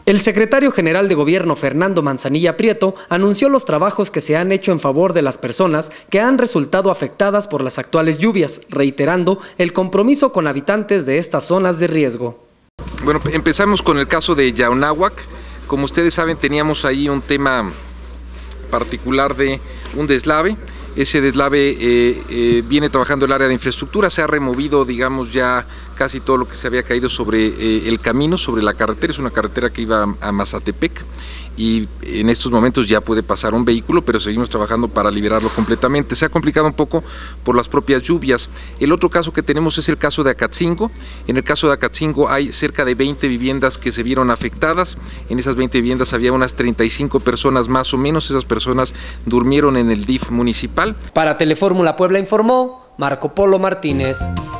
El secretario general de Gobierno, Fernando Manzanilla Prieto, anunció los trabajos que se han hecho en favor de las personas que han resultado afectadas por las actuales lluvias, reiterando el compromiso con habitantes de estas zonas de riesgo. Bueno, empezamos con el caso de Yaunáhuac. Como ustedes saben, teníamos ahí un tema particular de un deslave. Ese deslave viene trabajando el área de infraestructura, se ha removido, digamos, ya casi todo lo que se había caído sobre el camino, sobre la carretera. Es una carretera que iba a Mazatepec y en estos momentos ya puede pasar un vehículo, pero seguimos trabajando para liberarlo completamente. Se ha complicado un poco por las propias lluvias. El otro caso que tenemos es el caso de Acatzingo. En el caso de Acatzingo hay cerca de 20 viviendas que se vieron afectadas. En esas 20 viviendas había unas 35 personas más o menos. Esas personas durmieron en el DIF municipal. Para Telefórmula Puebla informó Marco Polo Martínez.